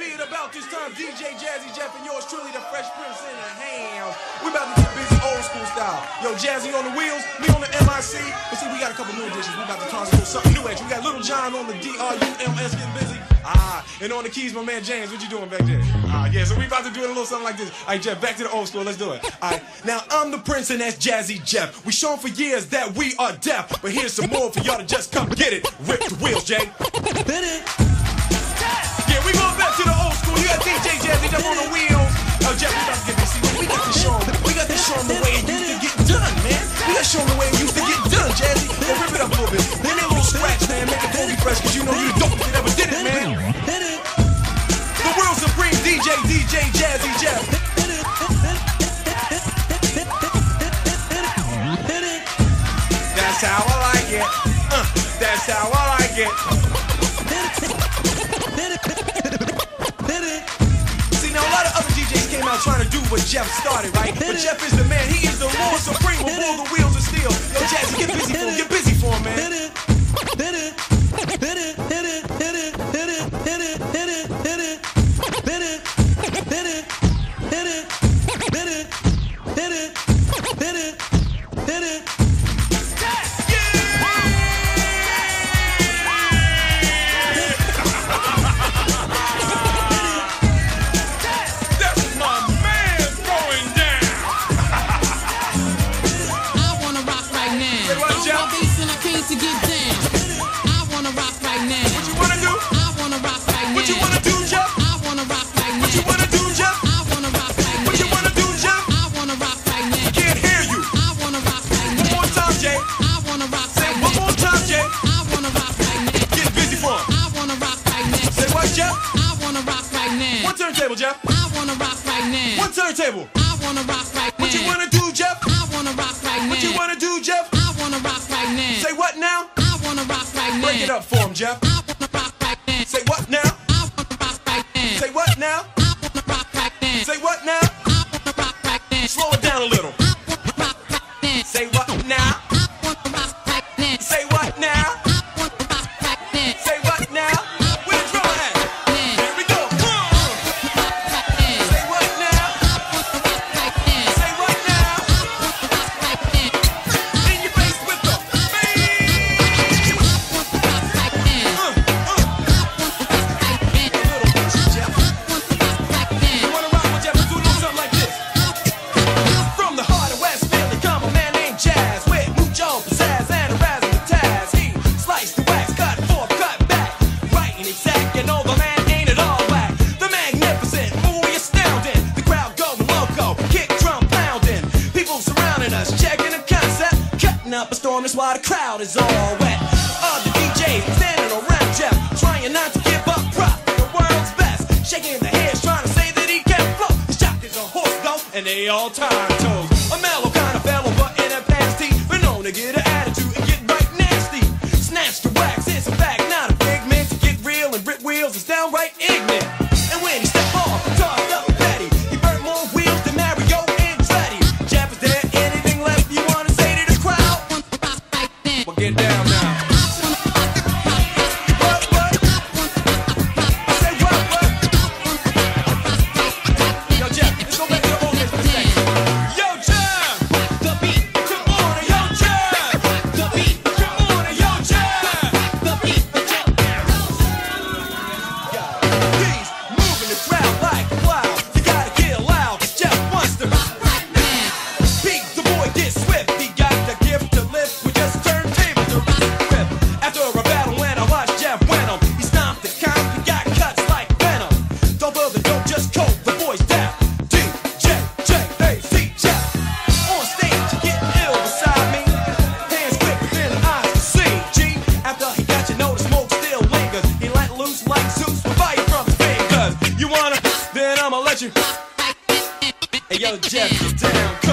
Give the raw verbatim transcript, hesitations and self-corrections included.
see it about this time. D J Jazzy Jeff and yours truly, the Fresh Prince in the hands. We about to get busy old school style. Yo, Jazzy on the wheels, me on the M I C. But see, we got a couple new additions. We about to toss a little something new at you. We got Little John on the D R U M S getting busy. Ah, and on the keys, my man James. What you doing back there? Ah, yeah, so we about to do it a little something like this. All right, Jeff, back to the old school. Let's do it. All right, now I'm the Prince and that's Jazzy Jeff. We shown for years that we are deaf. But here's some more for y'all to just come get it. Rip the wheels, Jay. Hit it. Yeah, we going back to the old school. You got D J Jazzy Jeff on the wheels. Oh, Jeff, we about to get this. See, we got to show him. We got to show him the way it used to get done, man. We got to show him the way it used to get done, Jazzy. So rip it up a little bit. Then a little scratch, man. Make it totally fresh, because you know you the dopest that ever did it, man. Hit it. The world supreme D J, D J Jazzy Jeff. Hit it. Hit it. That's how I like it. Uh, that's how I like it. See, now a lot of other D Js came out trying to do what Jeff started, right? But Jeff is the man. He is the Lord Supreme of all the wheels of steel. Yo, Jazzy, get busy for him. Get busy for him, man. Hit it. Hit it. Hit it. Hit it. Hit it. Hit it. Hit it. Hit it. Hit it. Hit it. Hit it. Hit it. Hit it. Hit it. Hit it. Hit it. To get down, I wanna rock right now. What you wanna do? I wanna rock right now. What you wanna do, Jeff? I wanna rock right now. What you wanna do, Jeff? I wanna rock right now. What you wanna do, Jeff? I wanna rock right now. Can't hear you. I wanna rock right now. One more time, Jay. I wanna rock Say right one now. more time, Jay. I wanna rock right now. Get busy for him. I wanna rock right now. Say what, Jeff? I wanna rock right now. One turntable, Jeff. I wanna rock right now. One turntable. I wanna rock right now. What you wanna do, Jeff? I wanna rock right now. What you wanna do, Jeff? I wanna rock right now. Say what now? I wanna rock right now. Break it up for him, Jeff. I wanna rock right now. Say what now? I wanna rock right now. Say what now? I wanna rock right now. Say what now? I wanna rock right now. Slow it down a little. I wanna rock right now. Say what now? I wanna rock right now. Say what now? I wanna rock right now. Say what now? Where the drum at? Here we go. Come on. Say what now? Say what now? In your face with the bass. Uh, uh. Little Jeff. You wanna rock with Jeff? Let's do a little something like this. From the heart of West Philly come a man named Jazz with mucho pizzazz and a razzmatazz. He sliced the wax, cut forth, cut back, right and exact. You know the man ain't at all whack. The magnificent, ooh, astounding. The crowd going loco, kick drum pounding. People surrounding us, checking the concept, cutting up a storm. That's why the crowd is all wet. Other D Js standing around Jeff, trying not to give up, rock the world's best, shaking their heads, trying to say that he can flow. His jock is a horse though, and they all time toes. A mellow kind of fellow, but in a past he been known to get an attitude and get right nasty. Snatch the wax, it's a fact, not a figment. To get real and rip wheels is downright ignorant. And when he step off, tossed up Betty, he burnt more wheels than Mario Andretti. Jeff, is there anything left you wanna say to the crowd? Well, get down now. What, what? I say what, what? Yo, Jeff, let's go back to the old days for a second. Yo, Jeff! The beat, Come on, yo, Jeff! the beat, Come on, yo, Jeff! the beat, the jump. He's moving the crowd like a cloud. You gotta get loud, 'cause Jeff wants to rock right now. Pete, the boy gets swift. He got the gift to lift with just turntable to rock the grip. After a battle, when I watched Jeff win him, he stomped the count. He got cuts like venom. Don't build the dope, just coat the boys down. D J J A C Jeff. On stage, you get ill beside me. Hands quick within the eyes to see. G, after he got you, know the smoke still lingers. He let loose like Zeus with fire from his fingers. You wanna? Then I'ma let you. Hey, yo, Jeff, get down.